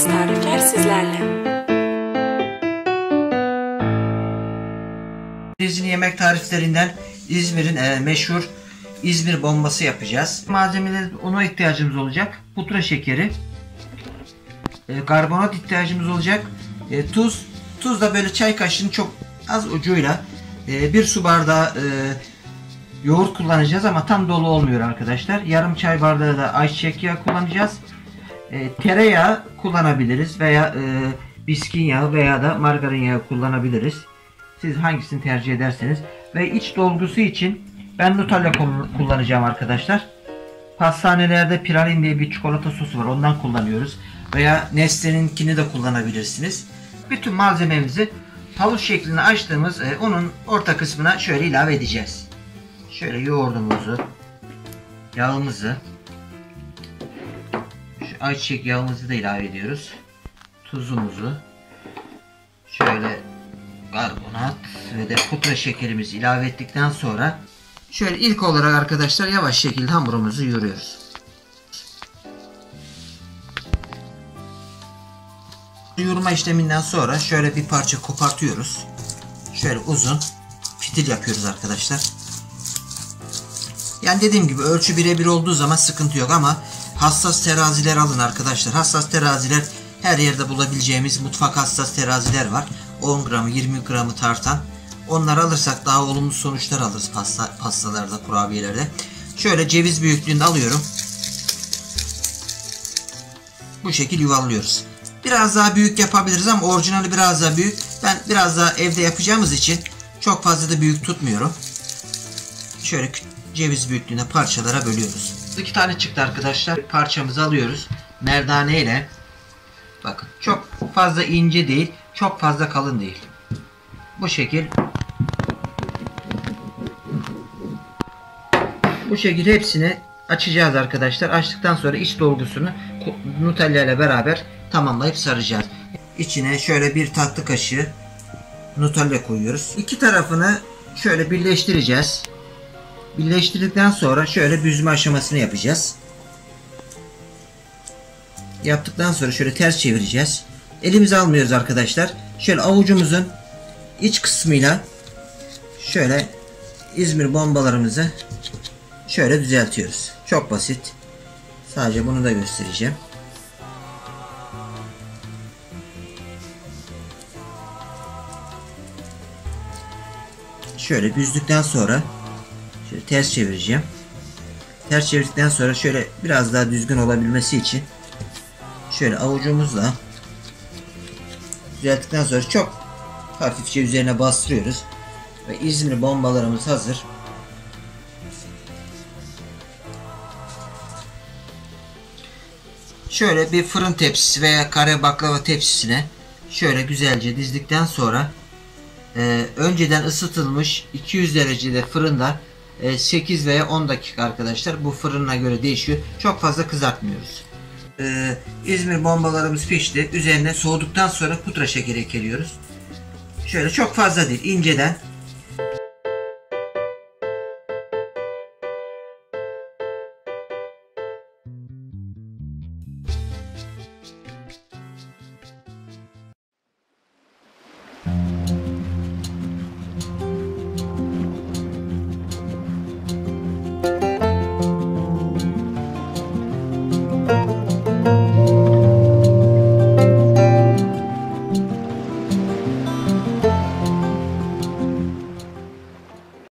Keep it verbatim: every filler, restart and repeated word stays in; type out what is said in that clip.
Enfes tarifler sizlerle. İzmir yemek tariflerinden İzmir'in e, meşhur İzmir bombası yapacağız. Malzemeler, una ihtiyacımız olacak. Pudra şekeri, e, karbonat ihtiyacımız olacak. E, tuz, tuz da böyle çay kaşığının çok az ucuyla e, bir su bardağı e, yoğurt kullanacağız ama tam dolu olmuyor arkadaşlar. Yarım çay bardağı da ayçiçek yağı kullanacağız. E, tereyağı kullanabiliriz veya e, biskin yağı veya da margarin yağı kullanabiliriz. Siz hangisini tercih ederseniz. Ve iç dolgusu için ben Nutella kullanacağım arkadaşlar. Pastanelerde Pralin diye bir çikolata sosu var, ondan kullanıyoruz. Veya Nestle'ninkini de kullanabilirsiniz. Bütün malzememizi havuç şeklinde açtığımız e, unun orta kısmına şöyle ilave edeceğiz. Şöyle yoğurdumuzu, yağımızı, şu ayçiçek yağımızı da ilave ediyoruz. Tuzumuzu, şöyle karbonat ve de pudra şekerimizi ilave ettikten sonra şöyle ilk olarak arkadaşlar yavaş şekilde hamurumuzu yoğuruyoruz. Yoğurma işleminden sonra şöyle bir parça kopartıyoruz. Şöyle uzun fitil yapıyoruz arkadaşlar. Yani dediğim gibi ölçü birebir olduğu zaman sıkıntı yok ama hassas teraziler alın arkadaşlar. Hassas teraziler her yerde bulabileceğimiz mutfak hassas teraziler var. on gramı yirmi gramı tartan. Onları alırsak daha olumlu sonuçlar alırız pasta, pastalarda, kurabiyelerde. Şöyle ceviz büyüklüğünde alıyorum. Bu şekil yuvarlıyoruz. Biraz daha büyük yapabiliriz ama orijinali biraz daha büyük. Ben biraz daha evde yapacağımız için çok fazla da büyük tutmuyorum. Şöyle ceviz büyüklüğünde parçalara bölüyoruz. İki tane çıktı arkadaşlar. Parçamızı alıyoruz. Merdane ile. Bakın çok fazla ince değil, çok fazla kalın değil. Bu şekil. Bu şekil hepsini açacağız arkadaşlar. Açtıktan sonra iç dolgusunu Nutella ile beraber tamamlayıp saracağız. İçine şöyle bir tatlı kaşığı Nutella koyuyoruz. İki tarafını şöyle birleştireceğiz. Birleştirdikten sonra şöyle büzme aşamasını yapacağız. Yaptıktan sonra şöyle ters çevireceğiz. Elimize almıyoruz arkadaşlar. Şöyle avucumuzun iç kısmıyla şöyle İzmir bombalarımızı şöyle düzeltiyoruz. Çok basit. Sadece bunu da göstereceğim. Şöyle büzdükten sonra şöyle ters çevireceğim. Ters çevirdikten sonra şöyle biraz daha düzgün olabilmesi için şöyle avucumuzla düzelttikten sonra çok hafifçe üzerine bastırıyoruz. Ve İzmir bombalarımız hazır. Şöyle bir fırın tepsisi veya kare baklava tepsisine şöyle güzelce dizdikten sonra e, önceden ısıtılmış iki yüz derecede fırında e, sekiz veya on dakika arkadaşlar. Bu fırına göre değişiyor. Çok fazla kızartmıyoruz. Ee, İzmir bombalarımız pişti. Üzerine soğuduktan sonra pudra şekeri ekliyoruz. Şöyle çok fazla değil, inceden